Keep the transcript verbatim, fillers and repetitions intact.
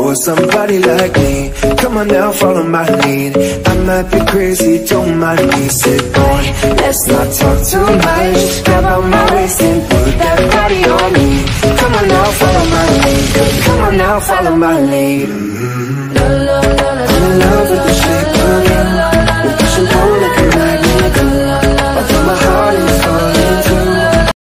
for somebody like me. Come on now, follow my lead. I might be crazy, don't mind me. Said boy, let's not talk too much. Grab on my waist and put that body on me. Come on now, follow my lead. Come on now, follow my lead. Mm-hmm. I'm in love with the